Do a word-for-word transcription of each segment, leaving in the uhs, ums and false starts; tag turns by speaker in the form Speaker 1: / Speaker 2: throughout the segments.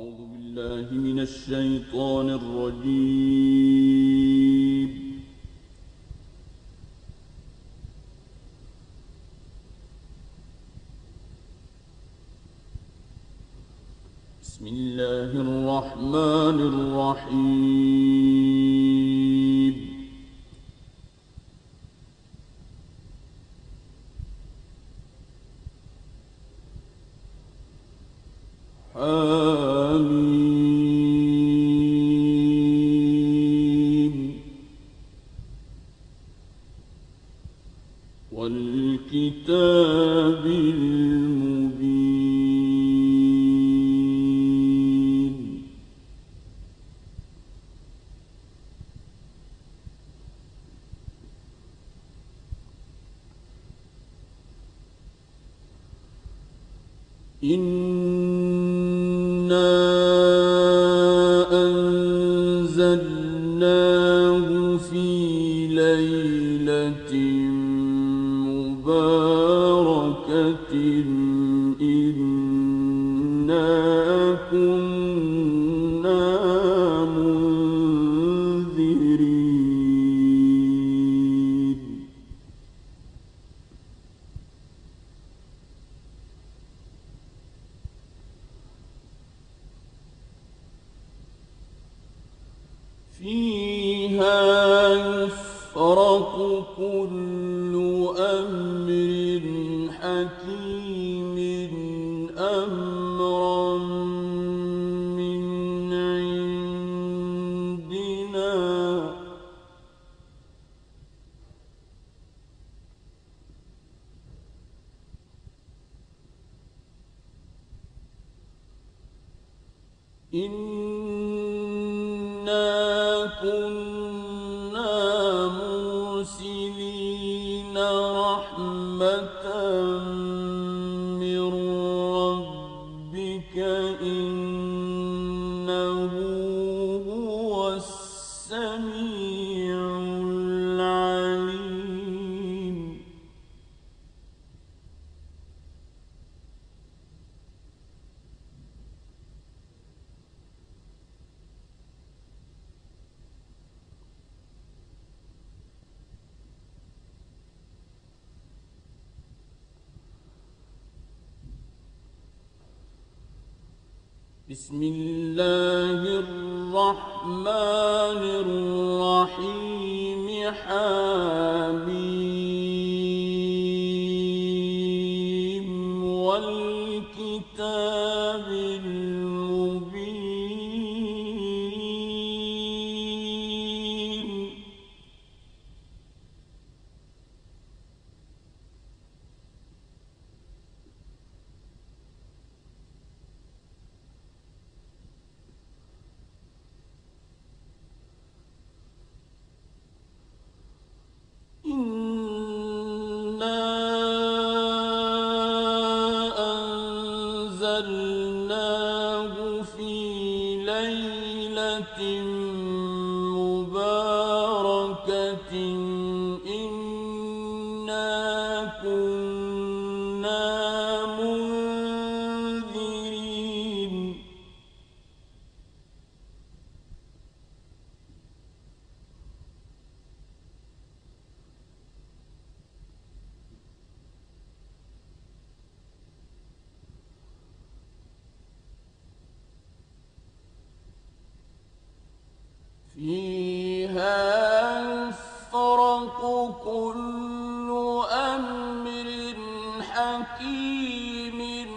Speaker 1: أعوذ بالله من الشيطان الرجيم. بسم الله الرحمن الرحيم. حميم. والكتاب المبين. إنا أنزلناه في ليلة مباركة إنا كنا منذرين. فيها يفرق كل أمر حكيم أمرا من عندنا إنا كنا مرسلين رحمة من ربك إنه هو السميع العليم. بسم الله الرحمن الرحيم. حميم. والكتاب المبين. إنا أنزلناه في ليلة مباركة إنا كنا منذرين. فيها يفرق كل أمر حكيم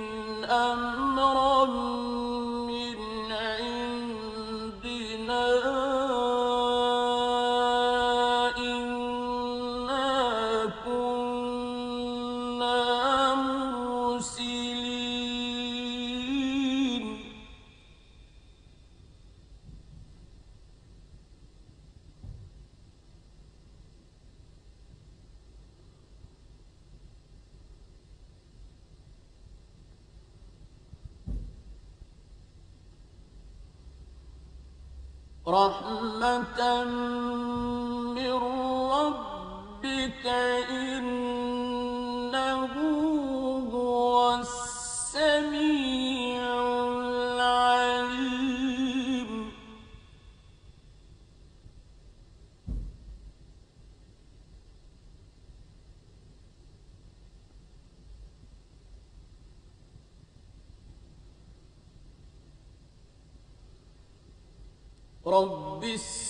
Speaker 1: أمرا من عندنا إنا كنا مرسلين. رحمة من ربك إنه هو السميع العليم. رب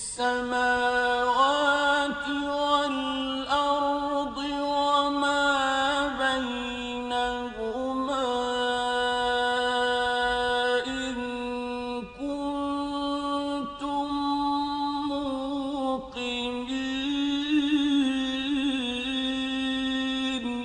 Speaker 1: السماوات والأرض وما بينهما إن كنتم موقنين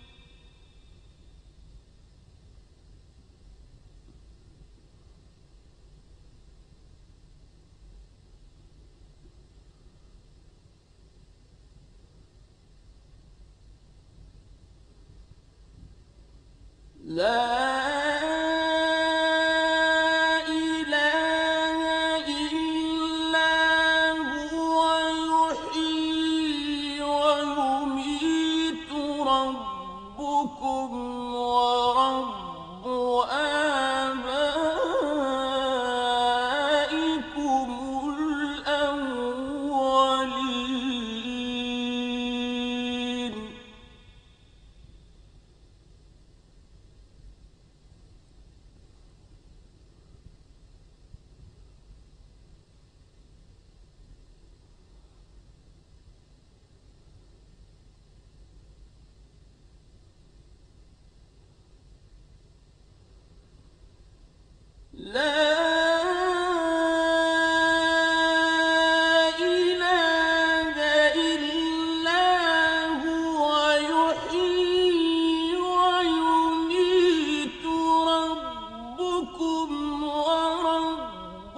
Speaker 1: لا إله إلا هو يحيي ويميت ربكم ورب آبائكم الأولين لا إله إلا هو يحيي ويميت ربكم ورب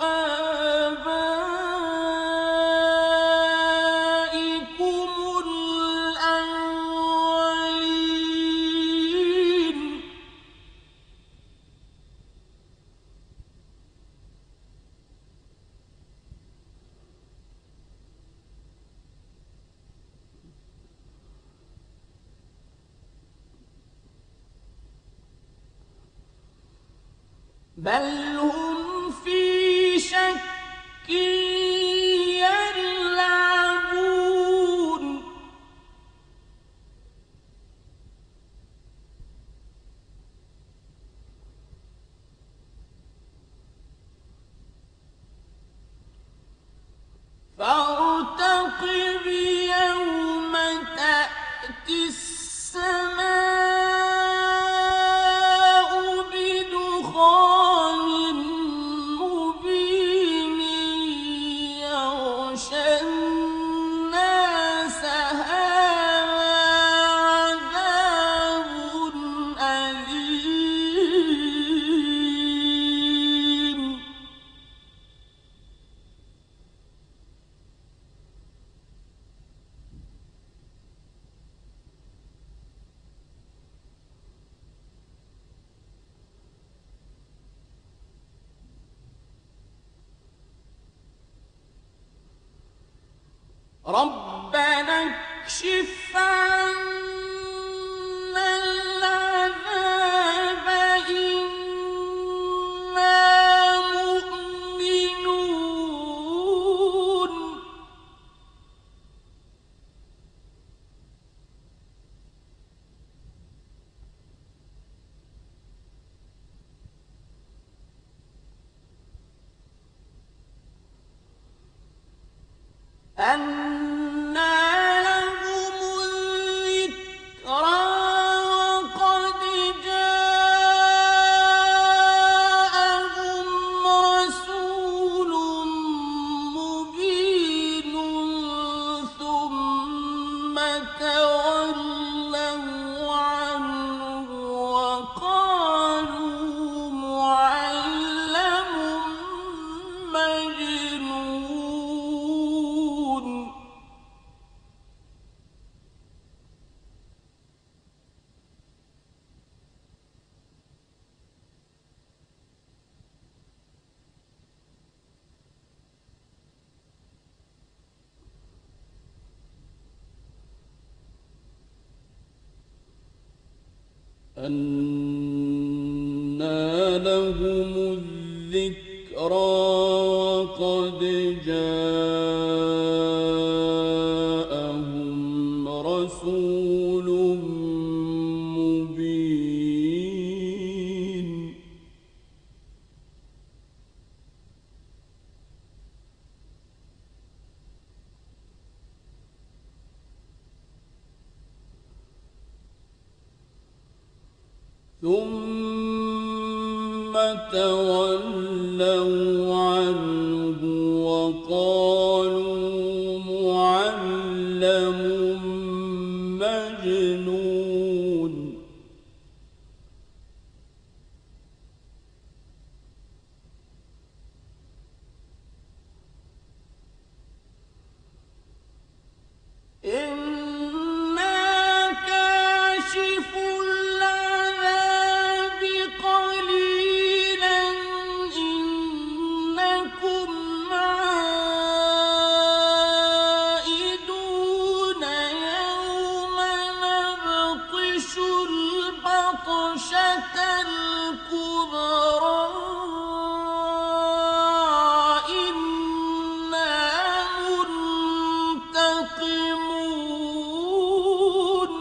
Speaker 1: آبائكم الأولين بل هم في شك يلعبون فارتقب يوم تأتي السماء بدخان مبين يغشى الناس هذا عذاب أليم ربنا اكشف عنا العذاب إنا مؤمنون أنى لهم الذكرى وقد جاءهم رسول مبين ثم تولوا عنه وقالوا معلم مجنون أنى لهم الذكرى وقد جاءهم رسول مبين ثم تولوا عنه وقالوا معلم مجنون إنا كاشف العذاب قليلا إنكم عائدون يوم نبطش البطشة الكبرى إنا منتقمون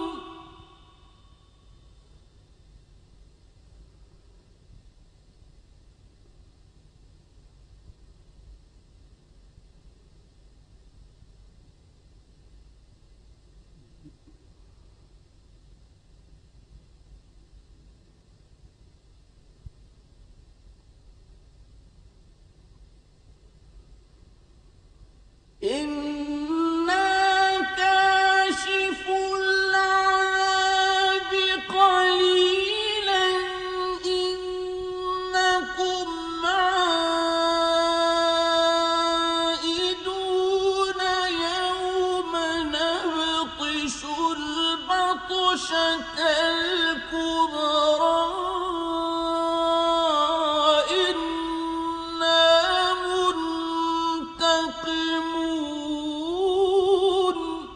Speaker 1: إنا كاشف العذاب قليلا إنكم عائدون يوم نبطش البطشة الكبرى إنا منتقمون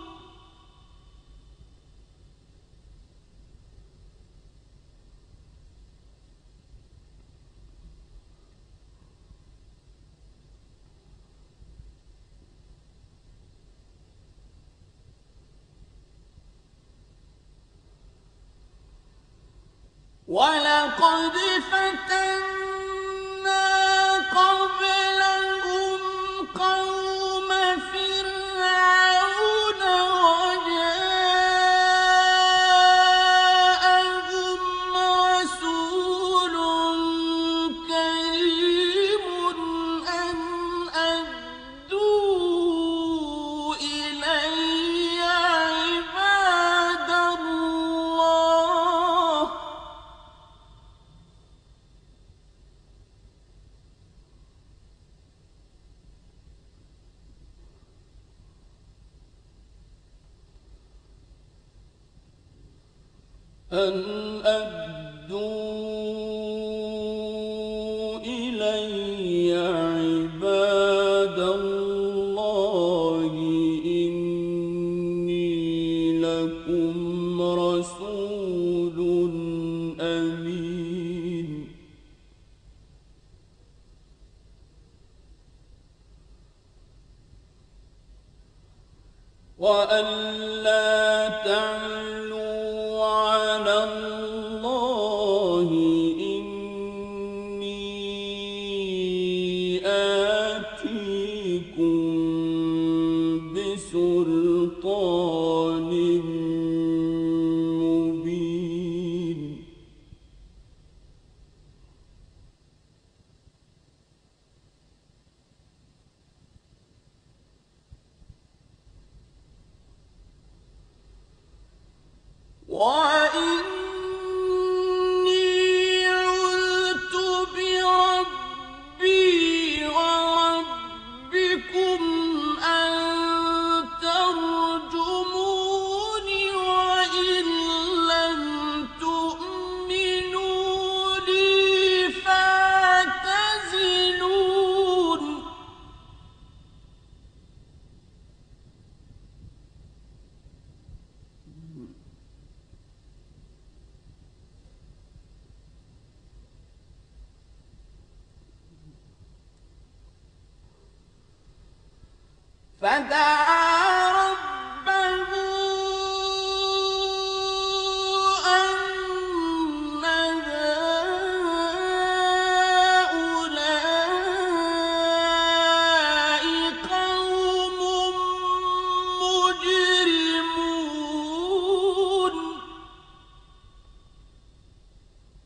Speaker 1: ولقد فتنا قبلهم قوم فرعون وجاءهم رسول كريم أن أدوا إلي عباد الله أن أدوا إلي عباد الله إني لكم رسول أمين وأن لا تعلوا على الله إني آتيكم بسلطان مبين وإني عذت بربي وربكم أن ترجموني وإن لم تؤمنوا لي فاعتزلون فدعا ربه أن هؤلاء قوم مجرمون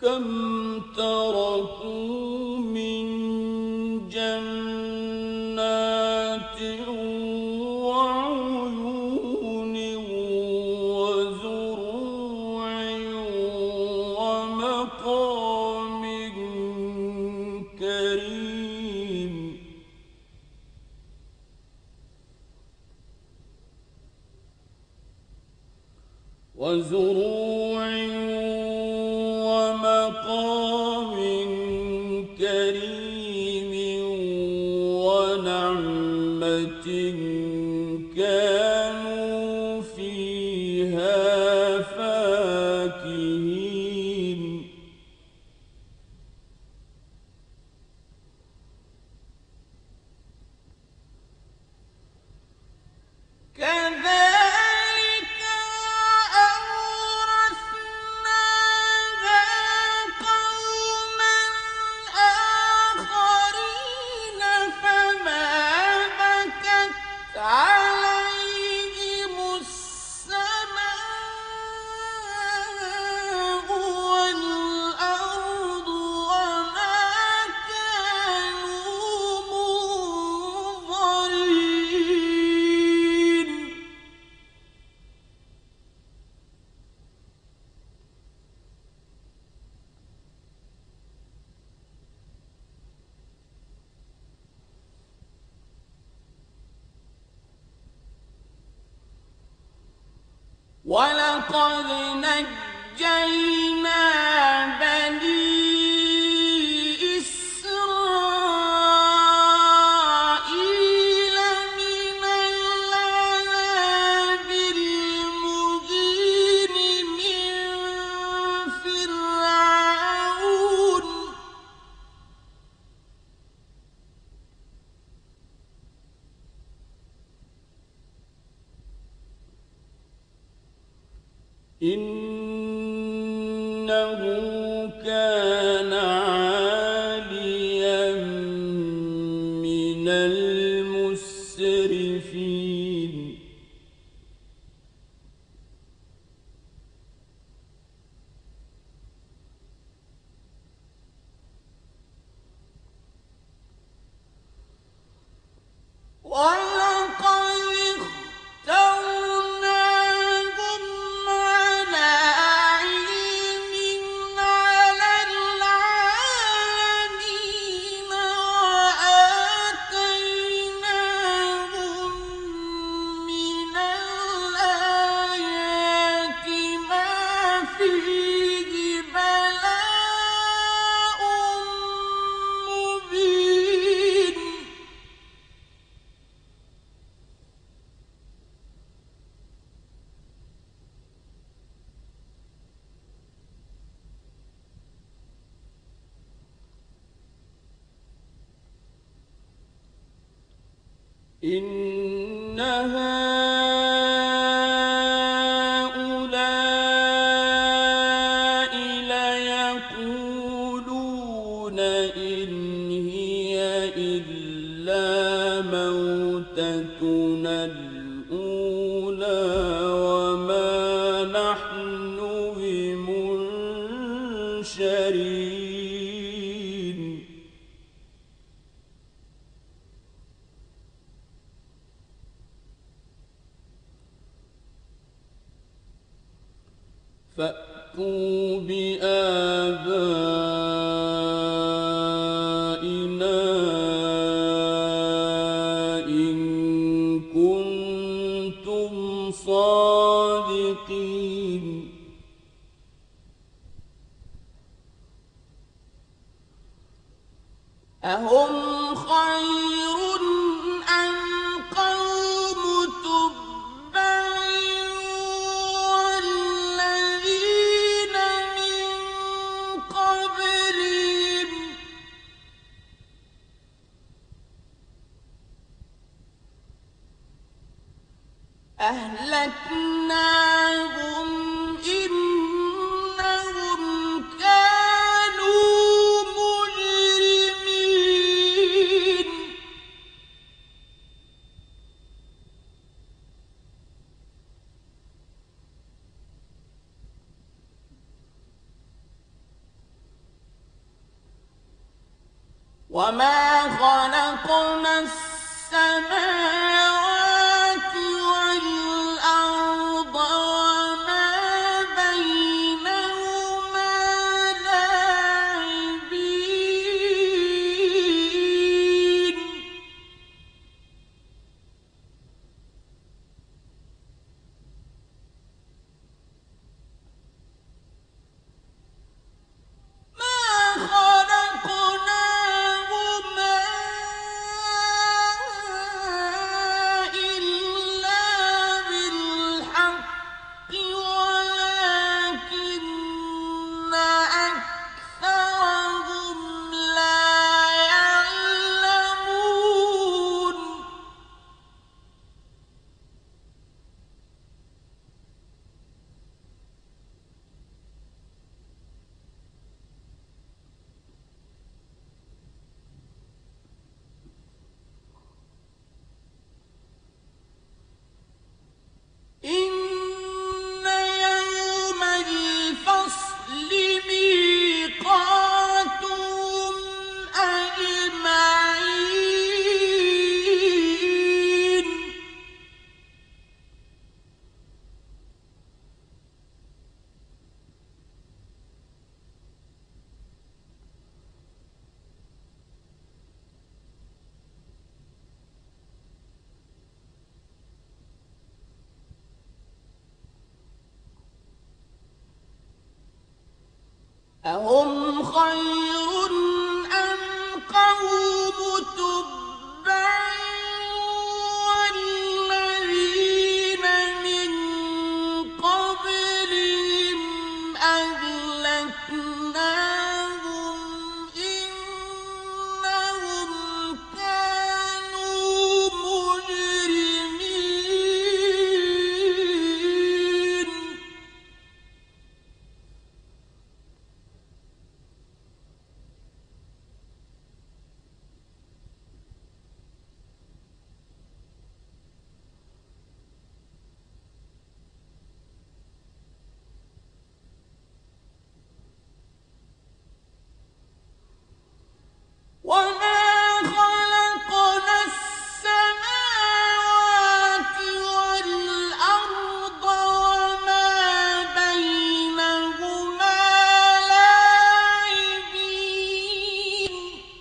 Speaker 1: كم تركوا من جنات وعيون وزروع ومقام كريم وزروع ومقام كريم ونعمة كانوا فيها فاكهين كذلك وأورثناها قوما آخرين فما بكت عليهم السماء والأرض وما كانوا منظرين ولقد نجينا بني إسرائيل من العذاب المهين من فرعون إنه كان عاليا من المسرفين ولقد اخترناهم على علم على العالمين وآتيناهم من الآيات ما فيه بلاء مبين إن هؤلاء ليقولون إن هي إلا موتتنا الأولى وما نحن بمنشرين فأتوا بآبائنا إن كنتم صادقين أهم خير أم قوم تبع والذين من قبلهم أهلكناهم إنهم كانوا مجرمين وما خلقنا السماوات والأرض وما بينهما لاعبين ما خلقناهما إلا بالحق ولكن أكثرهم لا يعلمون إن يوم الفصل ميقاتهم أجمعين أهم خير أم قوم تبع والذين من قبلهم أهلكناهم إنهم كانوا مجرمين وما خلقنا السماوات والأرض وما بينهما لاعبين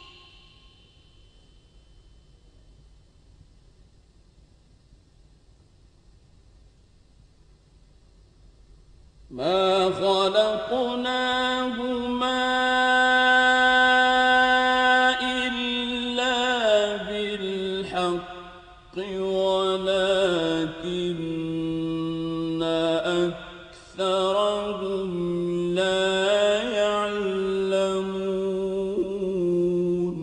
Speaker 1: ما خلقناهما إلا بالحق ولكن أكثرهم لا يعلمون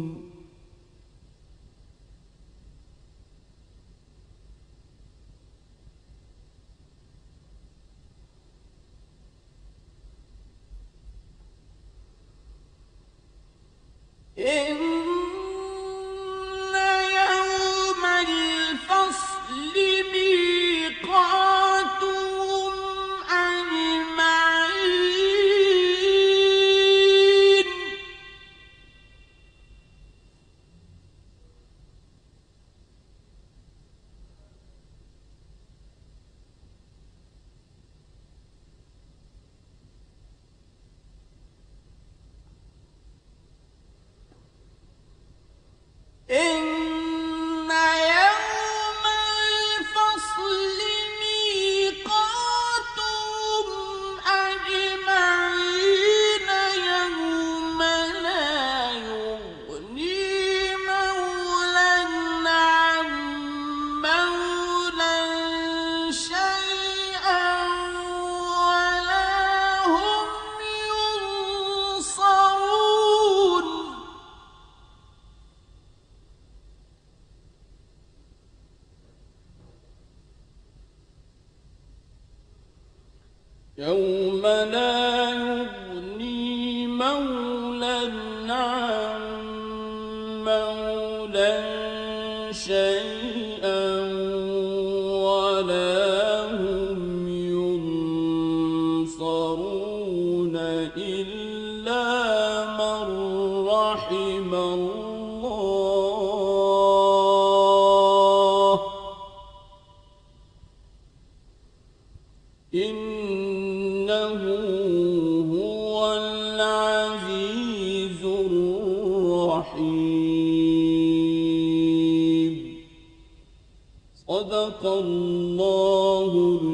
Speaker 1: إن يوم الفصل ميقاتهم أجمعين إن يوم الفصل ميقاتهم أجمعين يوم لا يغني مولى عن مولى شيئا ولا هم ينصرون يوم لا يغني مولى عن مولى شيئا ولا هم ينصرون إلا من رحم الله إنه هو العزيز الرحيم. صدق الله